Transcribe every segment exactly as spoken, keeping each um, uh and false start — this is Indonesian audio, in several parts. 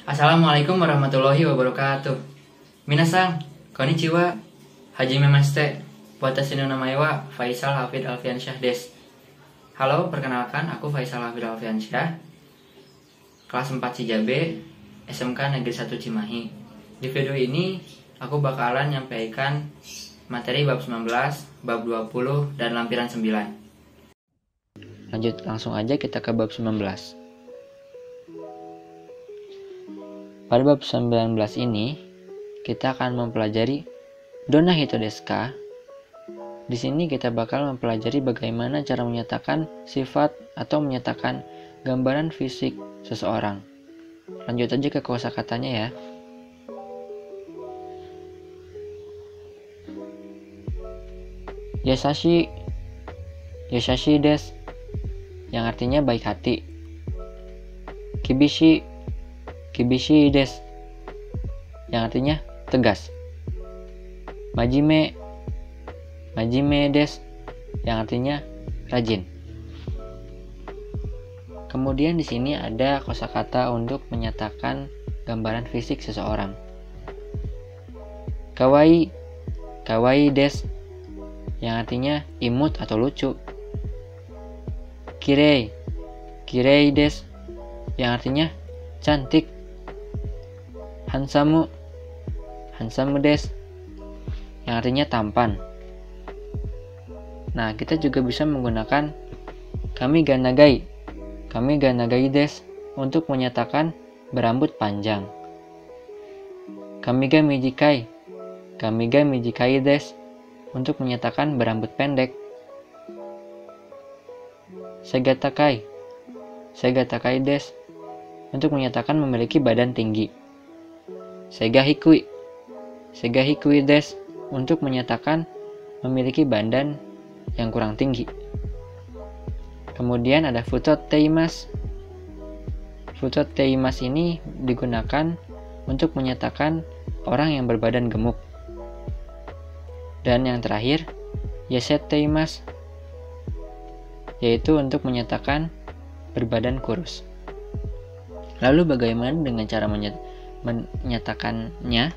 Assalamualaikum warahmatullahi wabarakatuh. Minasan, konnichiwa. Hajime mashite. Watashi no namae wa Faisal Hafid Alfiansyah desu. Halo, perkenalkan aku Faisal Hafid Alfiansyah. Kelas empat C J B, S M K Negeri satu Cimahi. Di video ini aku bakalan nyampaikan materi bab sembilan belas, bab dua puluh, dan lampiran sembilan. Lanjut langsung aja kita ke bab sembilan belas. Pada bab sembilan belas ini, kita akan mempelajari Donna hito desu ka? Di sini kita bakal mempelajari bagaimana cara menyatakan sifat atau menyatakan gambaran fisik seseorang. Lanjut aja ke kosakatanya ya. Yasashi, yasashi desu, yang artinya baik hati. Kibishi, kibishi desu, yang artinya tegas. Majime, majime desu, yang artinya rajin. Kemudian di sini ada kosakata untuk menyatakan gambaran fisik seseorang. Kawaii, kawaii desu, yang artinya imut atau lucu. Kirei, kirei desu, yang artinya cantik. Handsome, handsome desu, yang artinya tampan. Nah, kita juga bisa menggunakan kami ga nagai, kami ga nagai desu untuk menyatakan berambut panjang. Kami ga mijikai, kami ga mijikai desu untuk menyatakan berambut pendek. Sega takai, sega takai desu untuk menyatakan memiliki badan tinggi. Sega hikui, sega hikui desu untuk menyatakan memiliki badan yang kurang tinggi. Kemudian ada futotte imasu. Futotte imasu ini digunakan untuk menyatakan orang yang berbadan gemuk. Dan yang terakhir, yasette imasu, yaitu untuk menyatakan berbadan kurus. Lalu bagaimana dengan cara menyatakan menyatakannya?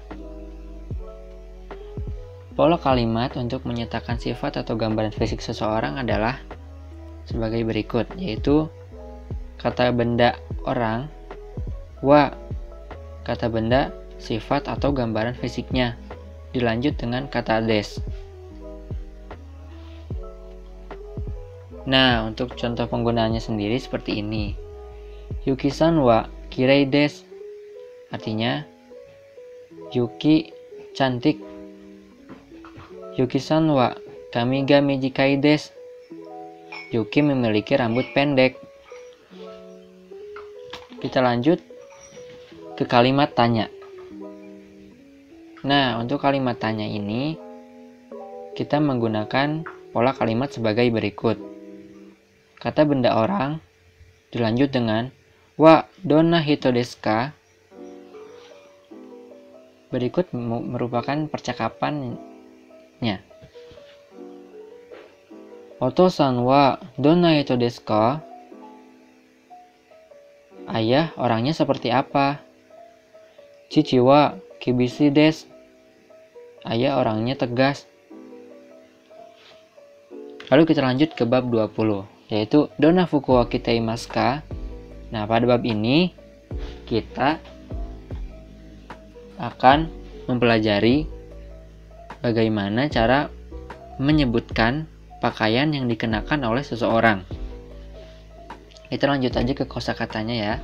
Pola kalimat untuk menyatakan sifat atau gambaran fisik seseorang adalah sebagai berikut, yaitu kata benda orang, wa, kata benda sifat atau gambaran fisiknya, dilanjut dengan kata des. Nah, untuk contoh penggunaannya sendiri seperti ini. Yuki-san wa kirei desu, artinya Yuki cantik. Yuki-san wa kami ga mijikai desu, Yuki memiliki rambut pendek. Kita lanjut ke kalimat tanya. Nah, untuk kalimat tanya ini kita menggunakan pola kalimat sebagai berikut. Kata benda orang dilanjut dengan wa donna hito desu ka? Berikut merupakan percakapannya. Otosan wa donna hito desu ka? Ayah orangnya seperti apa? Cici wa kibishi desu. Ayah orangnya tegas. Lalu kita lanjut ke bab dua puluh, yaitu donna fuku wa kitaimasu ka? Nah, pada bab ini kita akan mempelajari bagaimana cara menyebutkan pakaian yang dikenakan oleh seseorang. Kita lanjut aja ke kosakatanya ya.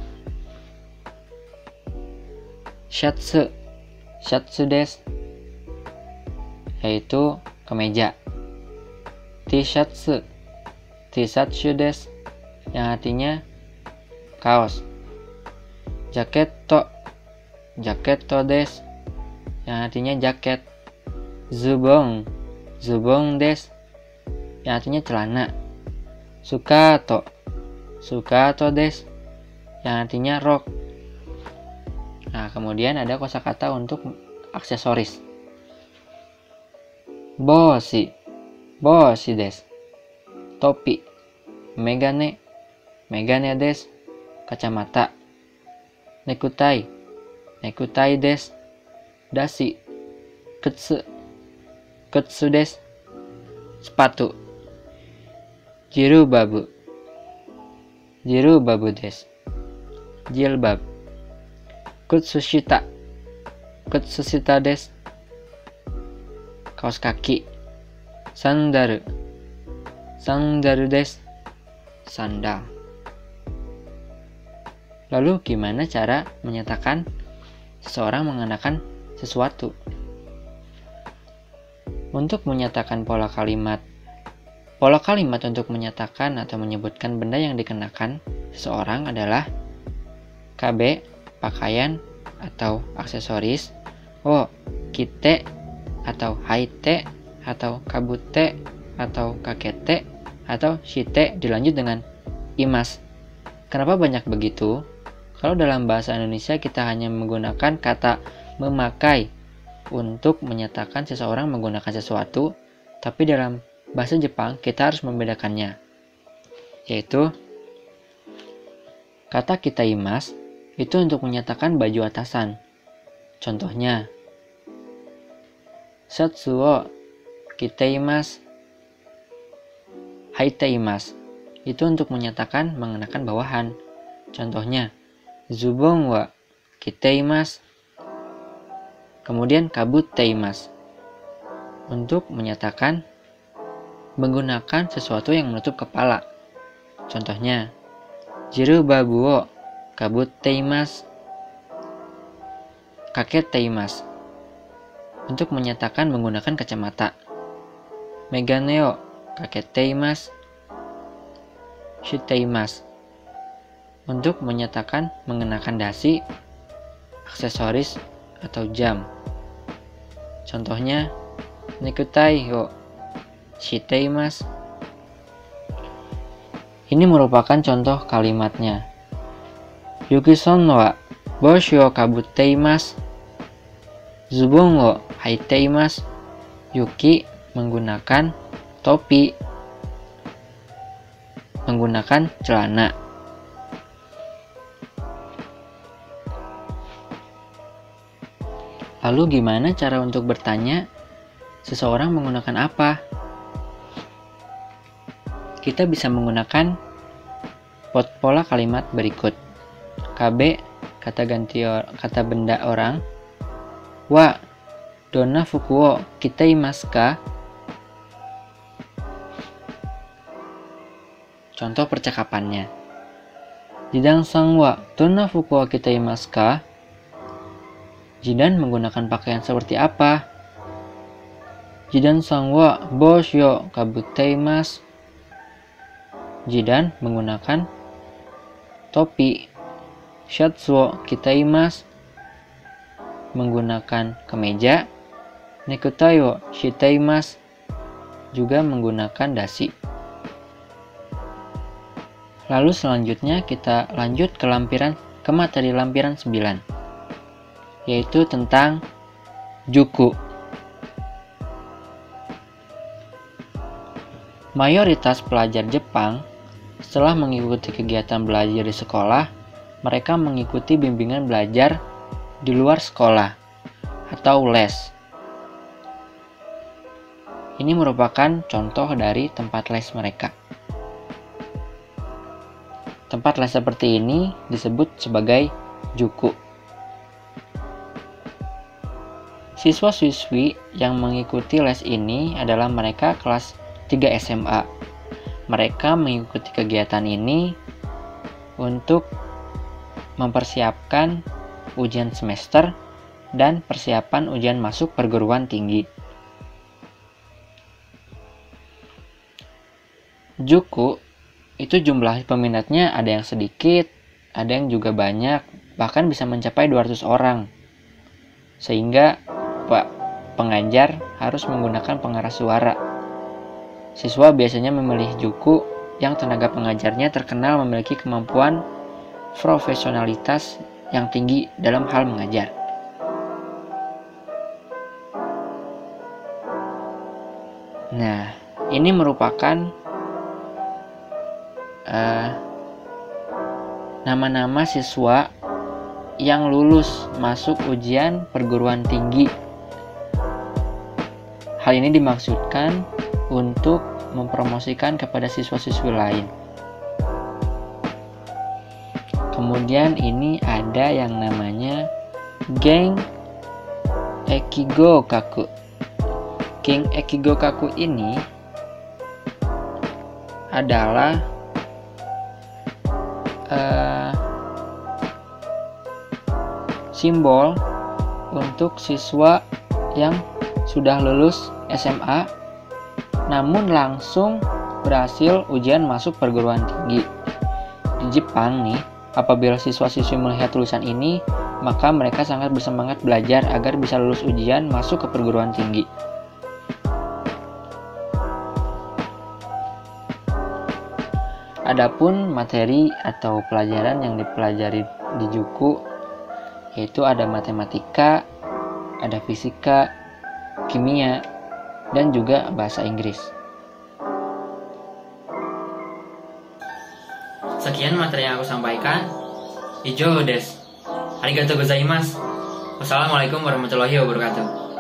Shatsu, shatsu desu, yaitu kemeja. T-shirts, t-shirts desu, yang artinya kaos. Jaketo, jaketo desu, yang artinya jaket. Zubong, zubong desu, yang artinya celana. Sukato, sukato desu, yang artinya rok. Nah, kemudian ada kosakata untuk aksesoris. Boshi, boshi desu, topi. Megane, megane desu, kacamata. Nekutai, Nekutai desu. Dashi. Kutsu. Kutsu desu. Sepatu. Jirubabu. Jirubabu desu. Jilbab. Kutsushita. Kutsushita desu. Kaos kaki. Sandal. Sandal desu. Sandal. Lalu gimana cara menyatakan seseorang mengenakan sesuatu? Untuk menyatakan pola kalimat Pola kalimat untuk menyatakan atau menyebutkan benda yang dikenakan seseorang adalah K B, pakaian atau aksesoris, O, kite atau haite atau kabute atau kakete atau shite dilanjut dengan imas. Kenapa banyak begitu? Kalau dalam bahasa Indonesia kita hanya menggunakan kata memakai untuk menyatakan seseorang menggunakan sesuatu, tapi dalam bahasa Jepang kita harus membedakannya, yaitu kata kitaimas itu untuk menyatakan baju atasan. Contohnya, shatsu wo kitaimasu, haiteimasu itu untuk menyatakan mengenakan bawahan. Contohnya, zubon wa kitaimasu, kemudian kabuteimasu untuk menyatakan menggunakan sesuatu yang menutup kepala. Contohnya, jirubabu wo kabuteimasu, kaketeimasu untuk menyatakan menggunakan kacamata. Megane wo kaketeimasu, shiteimasu untuk menyatakan mengenakan dasi, aksesoris atau jam. Contohnya, nekutai wo shiteimasu. Ini merupakan contoh kalimatnya. Yuki-san wa boshi wo kabuteimasu, zubon wo haiteimasu. Yuki menggunakan topi, menggunakan celana. Lalu gimana cara untuk bertanya seseorang menggunakan apa? Kita bisa menggunakan pola kalimat berikut. K B, kata ganti or, kata benda orang. Wa, donna fuku wo kitaimasu ka? Contoh percakapannya. Jidan-san wa donna fuku wo kitaimasu ka? Jidan menggunakan pakaian seperti apa? Jidan-san wa boshi wo kabuteimasu. Jidan menggunakan topi. Shatsu wo kitaimasu menggunakan kemeja. Nekutai wo shiteimasu juga menggunakan dasi. Lalu selanjutnya kita lanjut ke lampiran ke materi lampiran sembilan, yaitu tentang juku. Mayoritas pelajar Jepang setelah mengikuti kegiatan belajar di sekolah, mereka mengikuti bimbingan belajar di luar sekolah atau les. Ini merupakan contoh dari tempat les mereka. Tempat les seperti ini disebut sebagai juku. Siswa-siswi yang mengikuti les ini adalah mereka kelas tiga S M A. Mereka mengikuti kegiatan ini untuk mempersiapkan ujian semester dan persiapan ujian masuk perguruan tinggi. Juku itu jumlah peminatnya ada yang sedikit, ada yang juga banyak, bahkan bisa mencapai dua ratus orang. Sehingga Pak pengajar harus menggunakan pengeras suara. Siswa biasanya memilih juku yang tenaga pengajarnya terkenal memiliki kemampuan profesionalitas yang tinggi dalam hal mengajar. Nah, ini merupakan uh, nama-nama siswa yang lulus masuk ujian perguruan tinggi. Hal ini dimaksudkan untuk mempromosikan kepada siswa-siswi lain. Kemudian ini ada yang namanya Geng Ekigo Kaku. Geng Ekigo Kaku ini adalah uh, simbol untuk siswa yang sudah lulus S M A namun langsung berhasil ujian masuk perguruan tinggi. Di Jepang nih, apabila siswa-siswi melihat tulisan ini, maka mereka sangat bersemangat belajar agar bisa lulus ujian masuk ke perguruan tinggi. Adapun materi atau pelajaran yang dipelajari di Juku yaitu ada matematika, ada fisika, kimia, dan juga bahasa Inggris. Sekian materi yang aku sampaikan. Ijo des. Arigatou gozaimasu. Wassalamualaikum warahmatullahi wabarakatuh.